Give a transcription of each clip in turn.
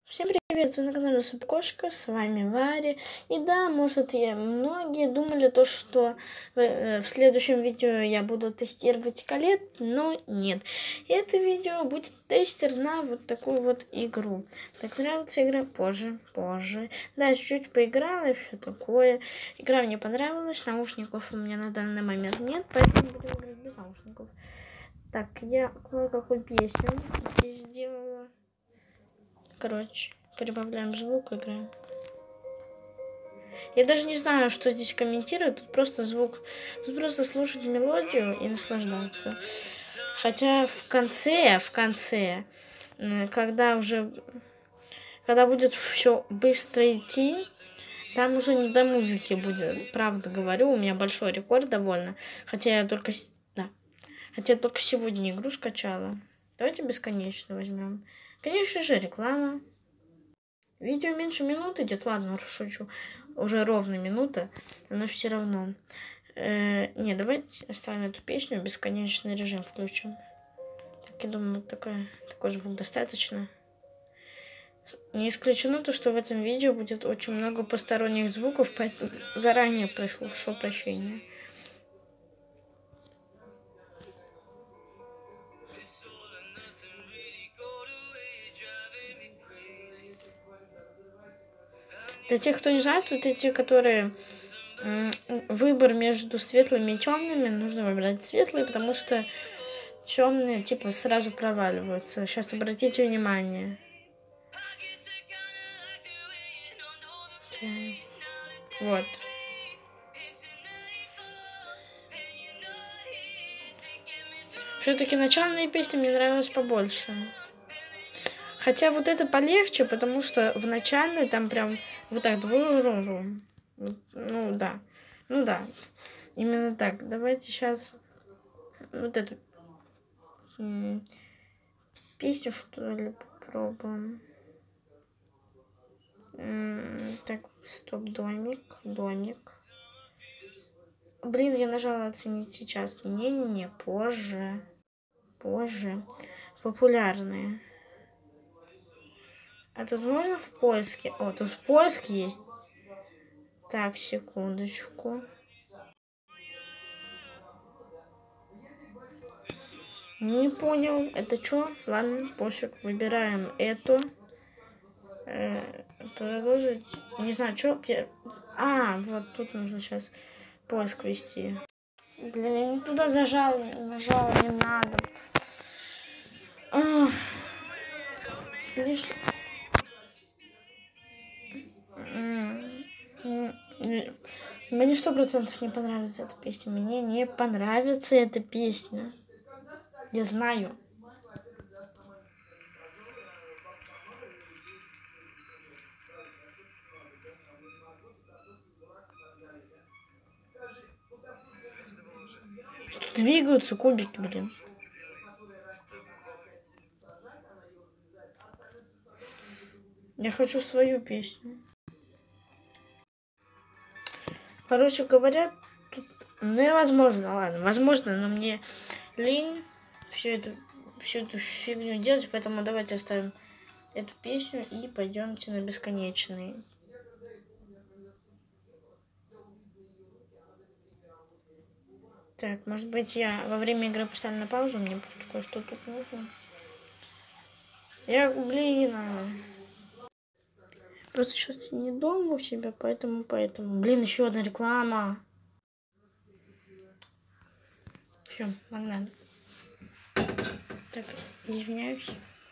Всем привет, вы на канале Супкошка, с вами Варя. И да, может, многие думали то, что в следующем видео я буду тестировать колет, но нет. Это видео будет тестер на вот такую вот игру. Так, нравится игра? Позже. Да, чуть-чуть поиграла и все такое. Игра мне понравилась, наушников у меня на данный момент нет, поэтому буду играть без наушников. Так, я кое-какую песню здесь сделала. Короче, прибавляем звук, играем. Я даже не знаю, что здесь комментировать. Тут просто звук. Тут просто слушать мелодию и наслаждаться. Хотя в конце, когда будет все быстро идти, там уже не до музыки будет. Правда говорю, у меня большой рекорд довольно. Хотя я только сегодня игру скачала. Давайте бесконечно возьмем. Конечно же, реклама. Видео меньше минуты идет, ладно, шучу. Уже ровно минута, но все равно. Не, давайте оставим эту песню, бесконечный режим включим. Так, я думаю, такой звук достаточно. Не исключено то, что в этом видео будет очень много посторонних звуков, поэтому заранее прошу прощения. Для тех, кто не знает, вот эти, которые выбор между светлыми и темными, нужно выбирать светлые, потому что темные типа сразу проваливаются. Сейчас обратите внимание. Вот. Все-таки начальные песни мне нравилось побольше. Хотя вот это полегче, потому что в начальной там прям вот так. Ну да. Именно так. Давайте сейчас вот эту песню, что ли, попробуем. Так, стоп, домик. Блин, я нажала оценить сейчас. Не, позже. Популярные. А тут можно в поиске? О, тут в поиске есть. Так, секундочку. Не понял. Это что? Ладно, пофиг. Выбираем эту. Продолжить. Не знаю, что. Вот тут нужно сейчас поиск вести. Блин, я не туда нажала, не надо. Мне 100% не понравится эта песня. Мне не понравится эта песня. Я знаю. Двигаются кубики, блин. Я хочу свою песню. Короче говоря, тут невозможно, ладно, возможно, но мне лень всю эту фигню делать, поэтому давайте оставим эту песню и пойдемте на бесконечный. Так, может быть, я во время игры поставлю на паузу, мне просто кое-что тут нужно. Просто сейчас не дома у себя, поэтому. Блин, еще одна реклама. Все, погнали. Так, извиняюсь.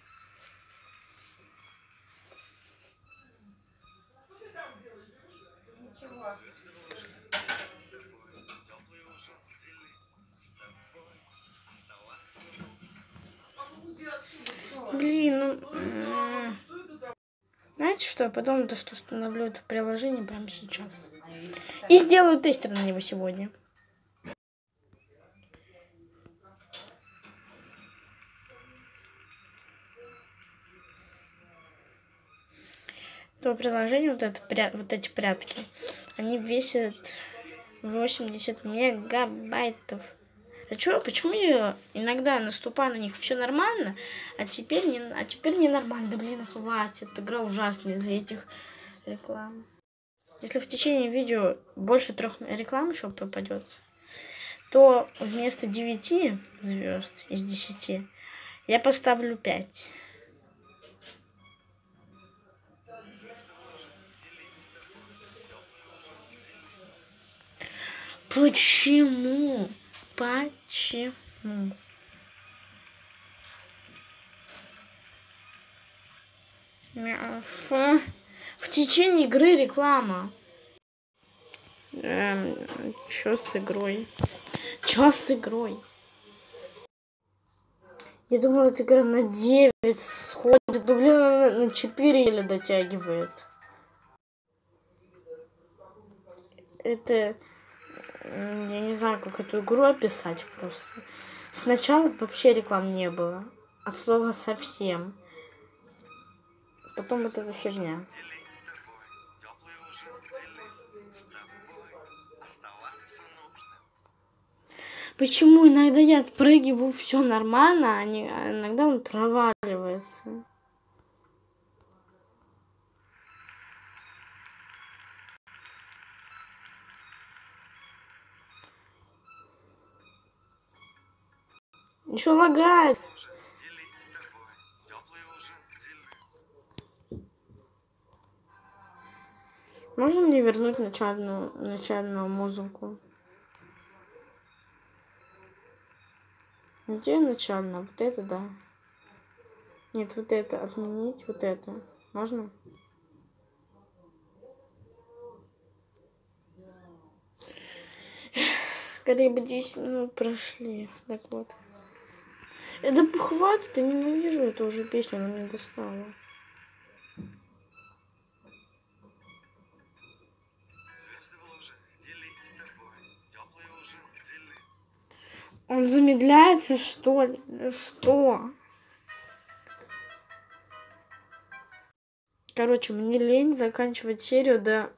Блин, знаете что, я подумала, что установлю это приложение прямо сейчас. И сделаю тестер на него сегодня. То приложение, вот эти прятки, они весят 80 мегабайтов. А чё, почему я иногда наступаю на них, все нормально, а теперь не нормально? Да блин, хватит, игра ужасная из-за этих реклам. Если в течение видео больше 3 реклам еще попадется, то вместо 9 звезд из 10 я поставлю 5. Почему? Почему? В течение игры реклама. Чё с игрой? Чё с игрой? Я думала, эта игра на 9 сходит. Ну, блин, она на 4 или дотягивает. Это... Я не знаю, как эту игру описать просто. Сначала вообще реклам не было. От слова совсем. Потом вот эта фигня. Почему иногда я отпрыгиваю, все нормально, а иногда он проваливается? Еще лагает. Можно мне вернуть начальную музыку? Где начальная? Вот это, да. Нет, вот это. Отменить вот это. Можно? Скорее бы 10 минут прошли. Так вот. Это хватит, я ненавижу эту уже песню, она мне достала. Он замедляется, что ли? Что? Короче, мне лень заканчивать серию до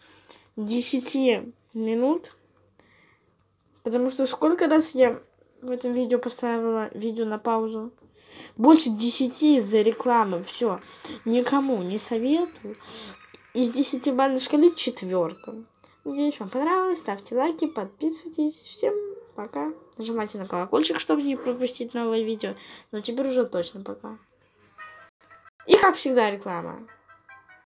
10 минут. Потому что сколько раз я в этом видео поставила видео на паузу? Больше 10 из-за рекламы. Все. Никому не советую. Из 10-бальной шкалы 4. Надеюсь, вам понравилось. Ставьте лайки, подписывайтесь. Всем пока. Нажимайте на колокольчик, чтобы не пропустить новые видео. Но теперь уже точно пока. И как всегда реклама.